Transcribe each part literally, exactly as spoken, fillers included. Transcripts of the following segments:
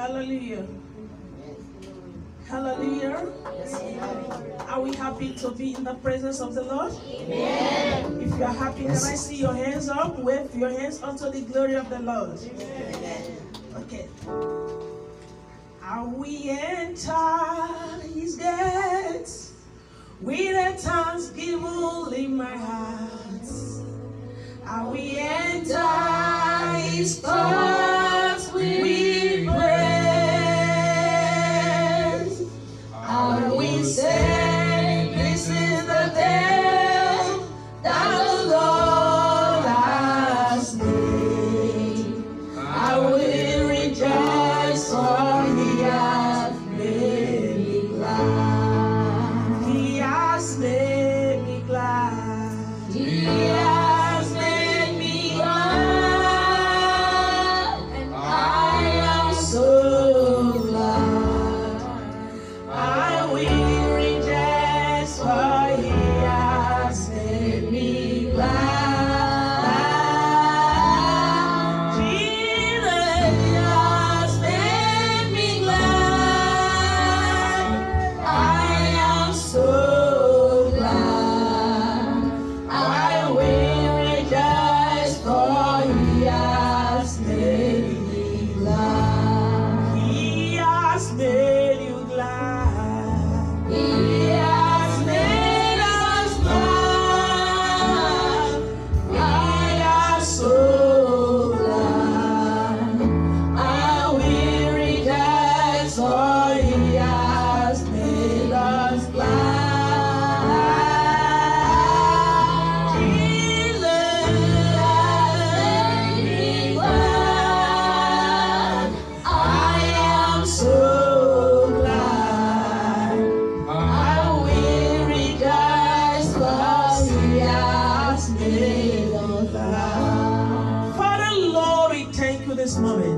Hallelujah. Hallelujah. Are we happy to be in the presence of the Lord? Amen. If you are happy, can I see your hands up? Wave your hands unto the glory of the Lord. Amen. Okay. Are we enter his gates with a thanksgiving in my heart? Are we enter his courts with praise? Are we say this is the day that the Lord has made? I will rejoice, for he has made me glad. He has made me glad. He has made me glad. And I am so glad. I will rejoice, for he has made me glad. Jesus has made me glad. I am so glad. I will rejoice, for he has made me glad. He has made you glad. He has made us glad. I am so glad. I will rejoice, for he has made us glad. Jesus has made me glad. I am so glad. I will rejoice, for he has made us glad. Father, Lord, we thank you this moment.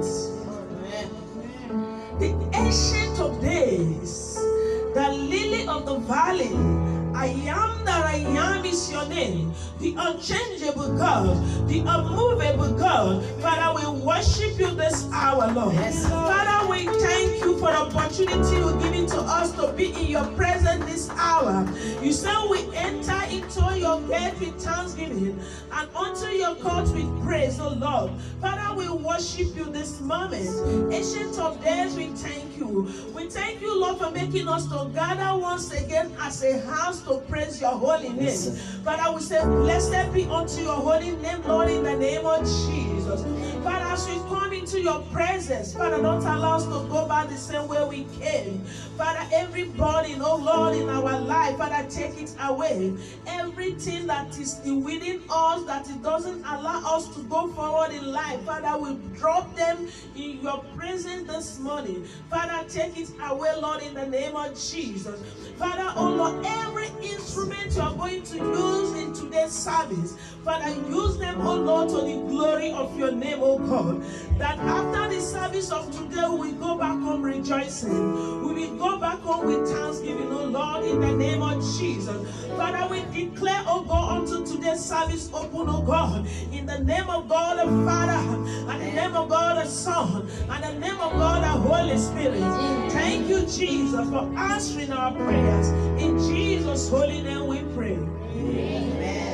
The ancient of days, the lily of the valley, I am that I am is your name. The unchangeable God, the unmovable God. Father, we worship you this hour, Lord. Father, we thank you for the opportunity you're giving to us to be in your presence this hour. You said we enter into your gate with thanksgiving and unto your court with praise, oh Lord. Father, we worship you this moment. Ancient of days, we thank you. We thank you, Lord, for making us to gather once again as a house to praise your holy name. Father, we say, blessed be unto your holy name, Lord, in the name of Jesus. Father, as we come into your presence, Father, don't allow us to go back the same way we came. Father, every burden, oh Lord, in our life, Father, take it away. Everything that is within us that it doesn't allow us to go forward in life, Father, we drop them in your presence this morning. Father, take it away, Lord, in the name of Jesus. Father, oh Lord, every instrument you are going to use in today's service, Father, use them, oh Lord, to the glory of your name, oh God. That after the service of today, we will go back home rejoicing. We will go back home with thanksgiving, oh Lord, in the name of Jesus. Father, we declare, oh God, unto today's service open, oh God, in the name of God the Father, and the name of God the Son, and the name of God the Holy Spirit. Thank you, Jesus, for answering our prayers. In Jesus' holy name we pray. Amen.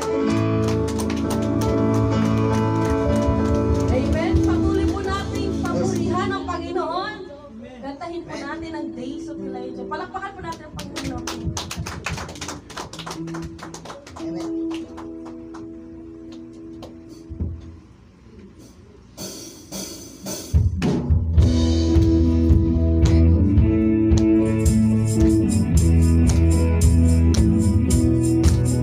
Amen. Patuloy po natin papurihan ang Panginoon. Kantahin po natin ang Days of Elijah. Palakpakan po natin ang Panginoon. Amen. Thank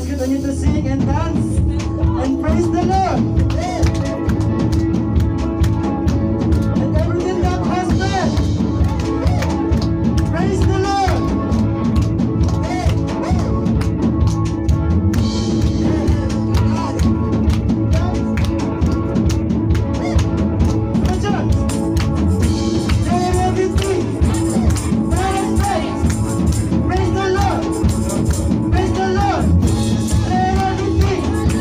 Let's continue to sing and dance and praise the Lord. And everything that has breath, praise the Lord. Praise the Lord. Praise the Lord. Let everything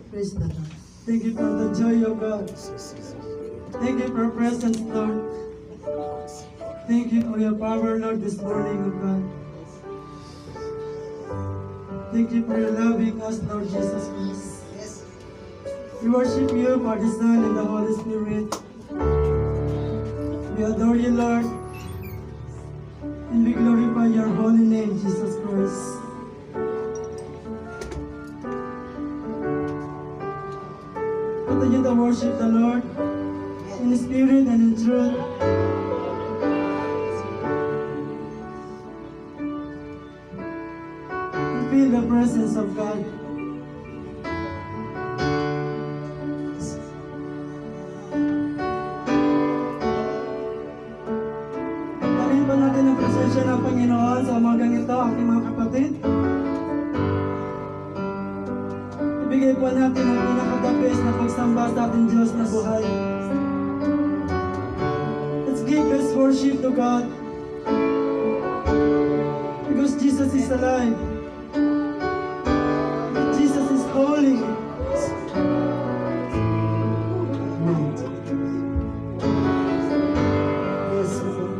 Praise the Lord. Thank you for the joy of God. Thank you for your presence, Lord. Thank you for your power, Lord, this morning, O God. Thank you for your loving us, Lord Jesus Christ. We worship you for the Son and the Holy Spirit. We adore you, Lord. And we glorify your holy name, Jesus Christ. Continue to worship the Lord in spirit and in truth. And feel the presence of God. Dalhin pa natin ang presensya ng Panginoon sa umagang ito, aking mga kapatid. Ibigay po natin ang pinaka-the best na pagsamba sa ating Diyos na buhay. Let's give this worship to God. Because Jesus is alive. Jesus is holy. Yes, Lord.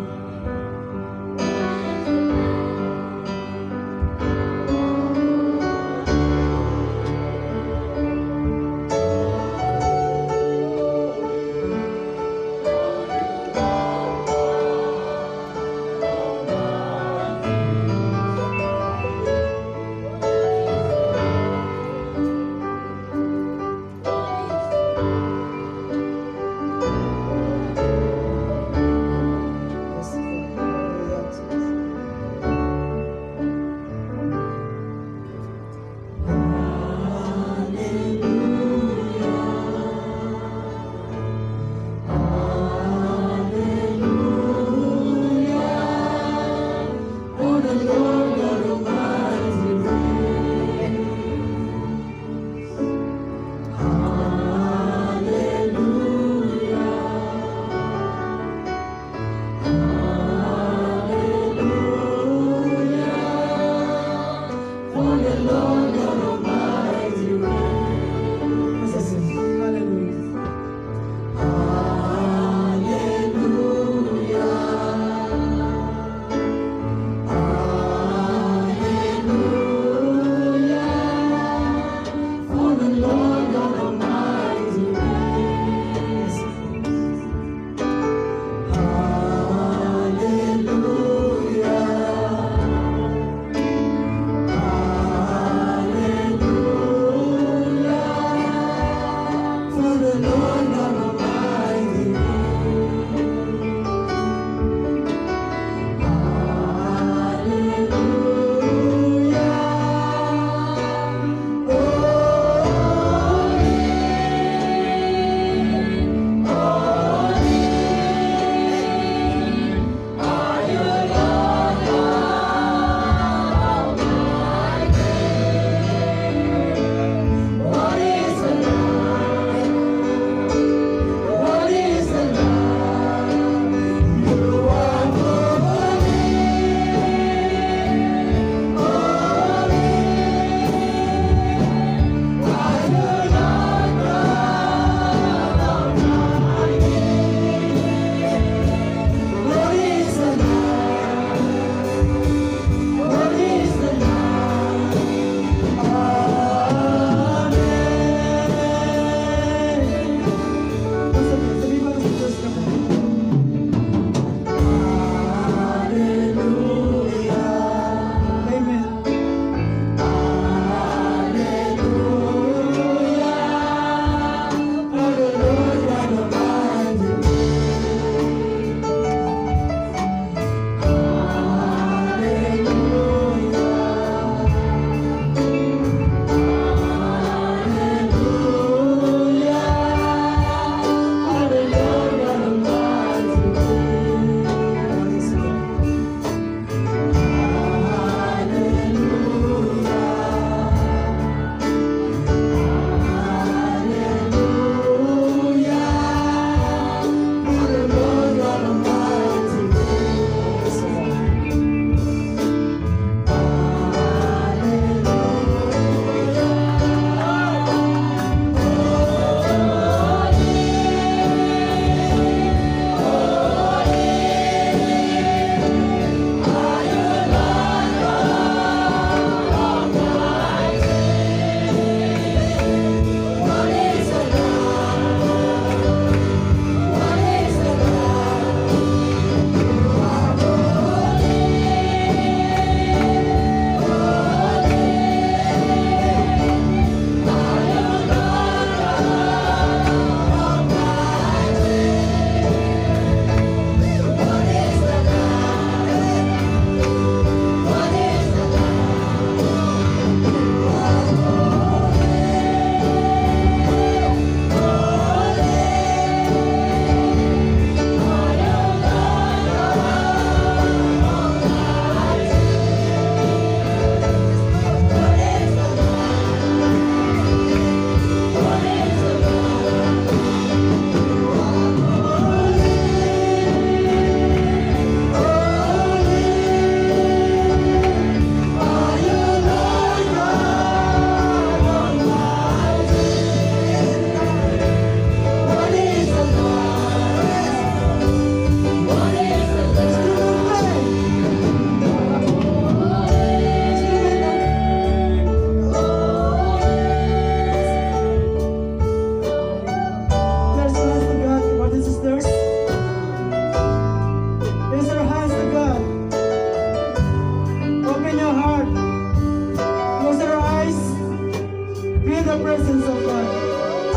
feel the presence of God.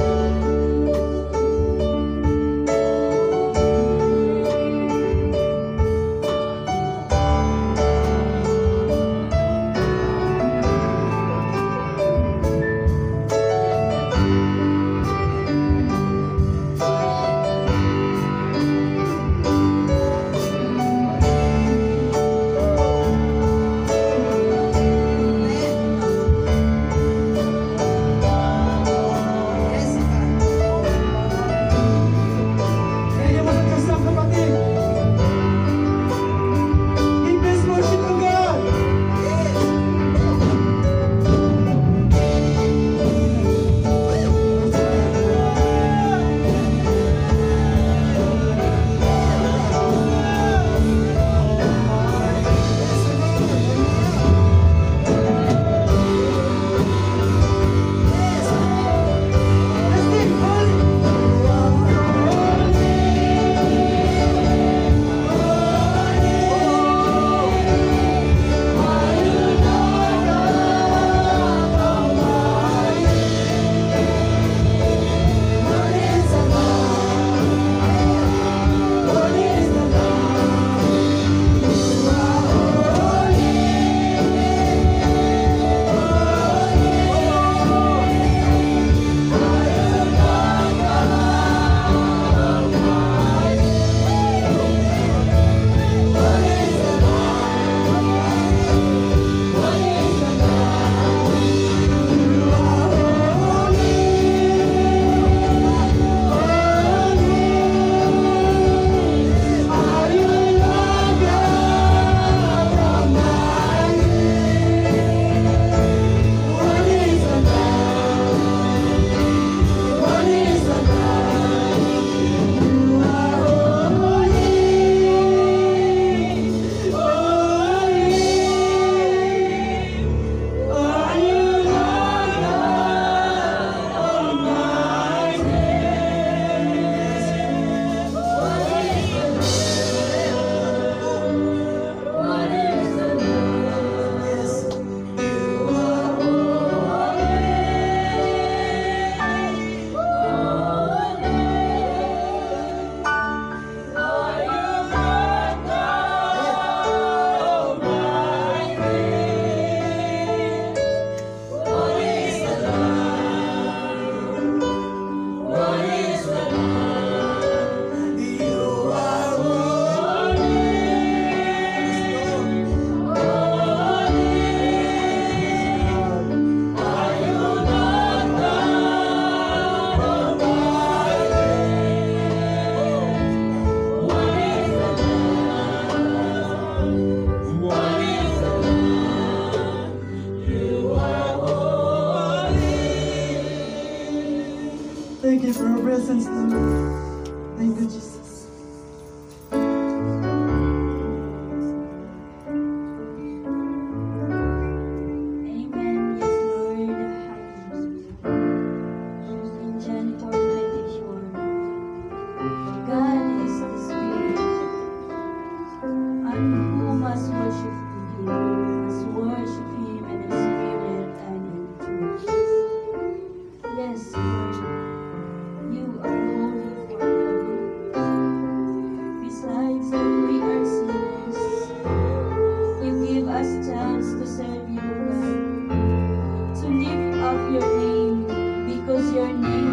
Kaya mo sa Diyos ng kapatid. Give this worship to God. Let's sing, holy. Thank you for your presence, Lord. Thank you, Jesus. Amen. Yes, Lord. Hallelujah. In John four twenty-four, God is the Spirit, and who must worship Him, must worship Him in the Spirit and in truth. Yes, Lord. You are holy forever. Besides that we are sinners, you give us chance to serve you, God, to lift up your name, because your name